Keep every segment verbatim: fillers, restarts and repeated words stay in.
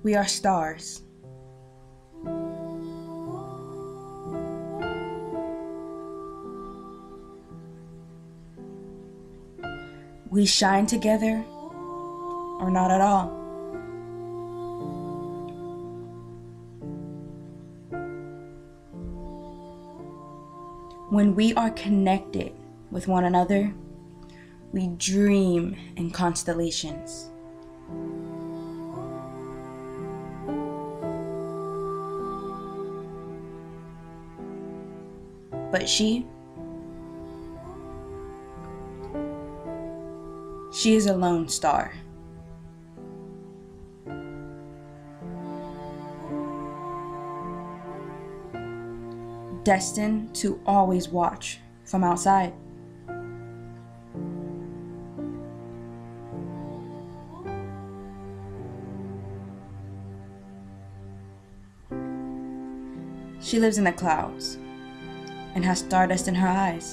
We are stars. We shine together or not at all. When we are connected with one another, we dream in constellations. But she, she is a lone star. Destined to always watch from outside. She lives in the clouds and has stardust in her eyes.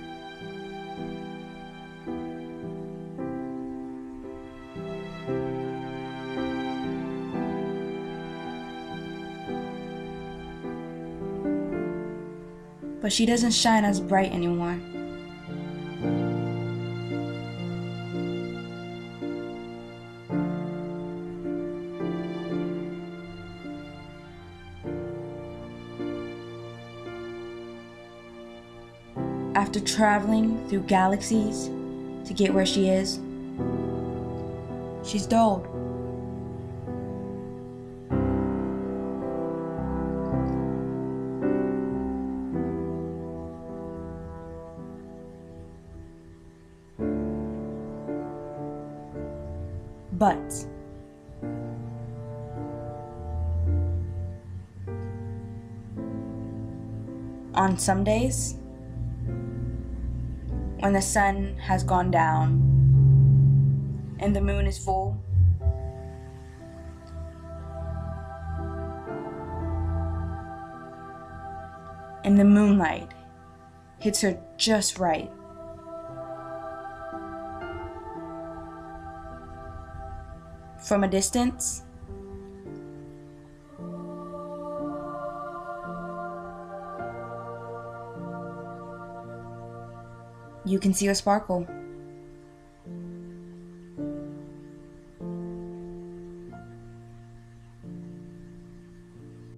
But she doesn't shine as bright anymore. After traveling through galaxies to get where she is, she's dulled. But on some days, when the sun has gone down and the moon is full, and the moonlight hits her just right, from a distance, you can see her sparkle.